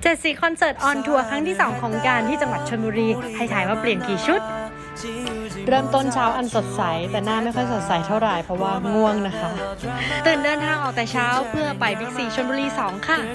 7 สีคอนเสิร์ตออนทัวร์ครั้งที่ 2ของการที่จังหวัดชลบุรีให้ถ่ายว่าเปลี่ยนกี่ชุดเริ่มต้นเช้าอันสดใสแต่หน้าไม่ค่อยสดใสเท่าไหร่เพราะว่าง่วงนะคะตื่นเดินทางออกแต่เช้าเพื่อไปบิ๊กซีชลบุรี 2ค่ะ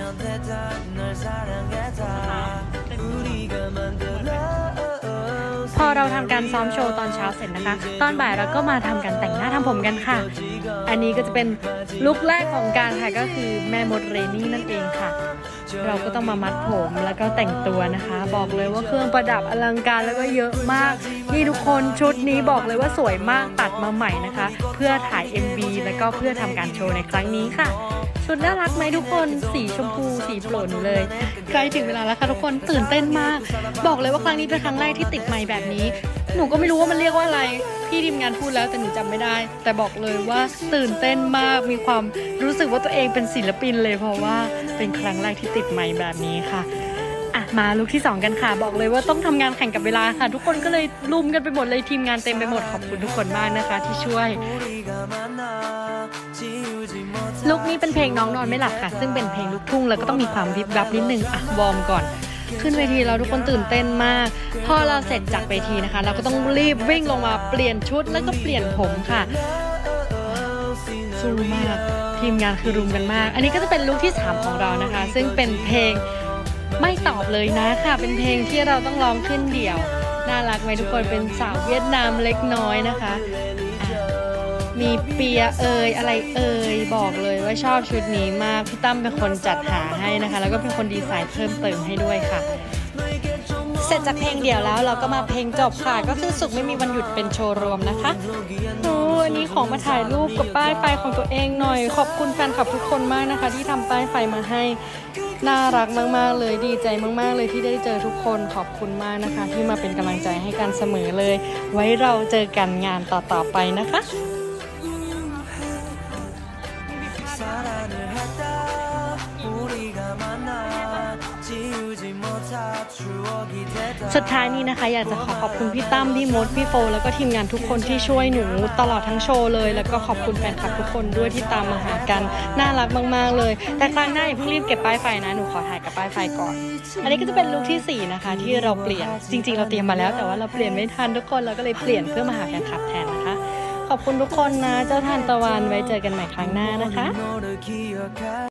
พอเราทำการซ้อมโชว์ตอนเช้าเสร็จนะคะตอนบ่ายเราก็มาทำการแต่งหน้าทำผมกันค่ะอันนี้ก็จะเป็นลุคแรกของการค่ะก็คือแม่มดเรนนี่นั่นเองค่ะเราก็ต้องมามัดผมแล้วก็แต่งตัวนะคะบอกเลยว่าเครื่องประดับอลังการแล้วก็เยอะมากนี่ทุกคนชุดนี้บอกเลยว่าสวยมากตัดมาใหม่นะคะเพื่อถ่าย MV แล้วก็เพื่อทำการโชว์ในครั้งนี้ค่ะชุดน่ารักไหมทุกคนสีชมพูสีโปรดหนูเลยใกล้ถึงเวลาแล้วค่ะทุกคนตื่นเต้นมากบอกเลยว่าครั้งนี้เป็นครั้งแรกที่ติดไมค์แบบนี้หนูก็ไม่รู้ว่ามันเรียกว่าอะไรพี่ทีมงานพูดแล้วแต่หนูจำไม่ได้แต่บอกเลยว่าตื่นเต้นมากมีความรู้สึกว่าตัวเองเป็นศิลปินเลยเพราะว่าเป็นครั้งแรกที่ติดไมค์แบบนี้ค่ะมาลุคที่2กันค่ะบอกเลยว่าต้องทำงานแข่งกับเวลาค่ะทุกคนก็เลยลุมกันไปหมดเลยทีมงานเต็มไปหมดขอบคุณทุกคนมากนะคะที่ช่วยลุคนี้เป็นเพลงน้องนอนไม่หลับค่ะซึ่งเป็นเพลงลูกทุ่งแล้วก็ต้องมีความวิบวับนิดนึงวอร์มก่อนขึ้นเวทีเราทุกคนตื่นเต้นมากพอเราเสร็จจากเวทีนะคะเราก็ต้องรีบวิ่งลงมาเปลี่ยนชุดแล้วก็เปลี่ยนผมค่ะสู้มากทีมงานคือรุมกันมากอันนี้ก็จะเป็นลุคที่3ของเรานะคะซึ่งเป็นเพลงไม่ตอบเลยนะค่ะเป็นเพลงที่เราต้องร้องขึ้นเดี่ยวน่ารักไหมทุกคนเป็นสาวเวียดนามเล็กน้อยนะคะมีเปียอะไรบอกเลยว่าชอบชุดนี้มากพี่ตั้มเป็นคนจัดหาให้นะคะแล้วก็เป็นคนดีไซน์เพิ่มเติมให้ด้วยค่ะเสร็จจากเพลงเดี่ยวแล้วเราก็มาเพลงจบค่ะก็คือสุขไม่มีวันหยุดเป็นโชว์รวมนะคะอันนี้ของมาถ่ายรูปกับป้ายไฟของตัวเองหน่อยขอบคุณแฟนคลับทุกคนมากนะคะที่ทำป้ายไฟมาให้น่ารักมากๆเลยดีใจมากๆเลยที่ได้เจอทุกคนขอบคุณมากนะคะที่มาเป็นกำลังใจให้กันเสมอเลยไว้เราเจอกันงานต่อๆไปนะคะสุดท้ายนี้นะคะอยากจะขอบคุณพี่ตั้มพี่มดพี่โฟแล้วก็ทีมงานทุกคนที่ช่วยหนูตลอดทั้งโชว์เลยแล้วก็ขอบคุณแฟนคลับทุกคนด้วยที่ตามมาหากันน่ารักมากๆเลยแต่ครั้งหน้าอย่าเพิ่งรีบเก็บป้ายไฟนะหนูขอถ่ายกับป้ายไฟก่อนอันนี้ก็จะเป็นลุคที่4นะคะที่เราเปลี่ยนจริงๆเราเตรียมมาแล้วแต่ว่าเราเปลี่ยนไม่ทันทุกคนเราก็เลยเปลี่ยนเพื่อมาหาแฟนคลับแทนนะคะขอบคุณทุกคนนะเจ้าทานตะวันไว้เจอกันใหม่ครั้งหน้านะคะ